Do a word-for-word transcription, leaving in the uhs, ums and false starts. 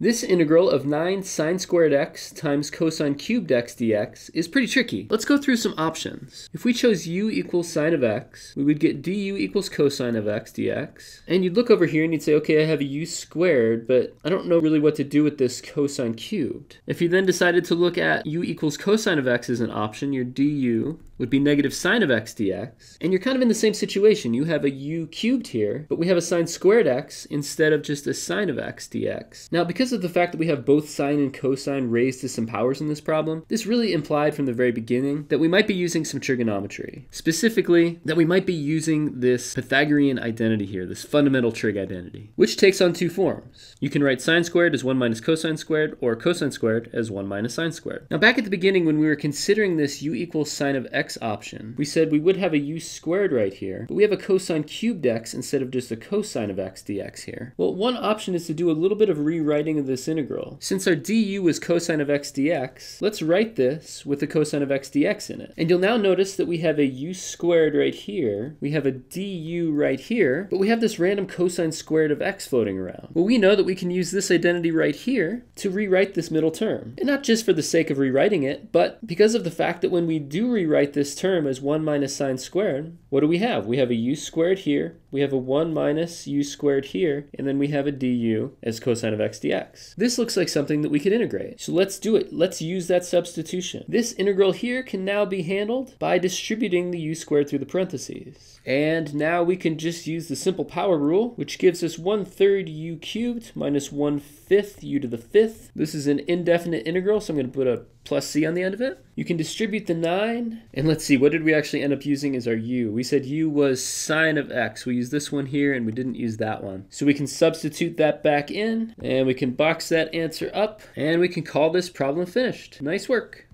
This integral of nine sine squared x times cosine cubed x dx is pretty tricky. Let's go through some options. If we chose u equals sine of x, we would get du equals cosine of x dx. And you'd look over here and you'd say, okay, I have a u squared, but I don't know really what to do with this cosine cubed. If you then decided to look at u equals cosine of x as an option, your du would be negative sine of x dx. And you're kind of in the same situation. You have a u cubed here, but we have a sine squared x instead of just a sine of x dx. Now, because of the fact that we have both sine and cosine raised to some powers in this problem, this really implied from the very beginning that we might be using some trigonometry. Specifically, that we might be using this Pythagorean identity here, this fundamental trig identity, which takes on two forms. You can write sine squared as one minus cosine squared, or cosine squared as one minus sine squared. Now, back at the beginning when we were considering this u equals sine of x option, we said we would have a u squared right here, but we have a cosine cubed x instead of just a cosine of x dx here. Well, one option is to do a little bit of rewriting of this integral. Since our du is cosine of x dx, let's write this with the cosine of x dx in it. And you'll now notice that we have a u squared right here, we have a du right here, but we have this random cosine squared of x floating around. Well, we know that we can use this identity right here to rewrite this middle term. And not just for the sake of rewriting it, but because of the fact that when we do rewrite this term as one minus sine squared, what do we have? We have a u squared here, we have a one minus u squared here, and then we have a du as cosine of x dx. This looks like something that we could integrate. So let's do it. Let's use that substitution. This integral here can now be handled by distributing the u squared through the parentheses. And now we can just use the simple power rule, which gives us one third u cubed minus one fifth u to the fifth. This is an indefinite integral, so I'm going to put a plus c on the end of it. You can distribute the nine, and let's see, what did we actually end up using as our u? We said u was sine of x. We used this one here, and we didn't use that one. So we can substitute that back in, and we can box that answer up, and we can call this problem finished. Nice work.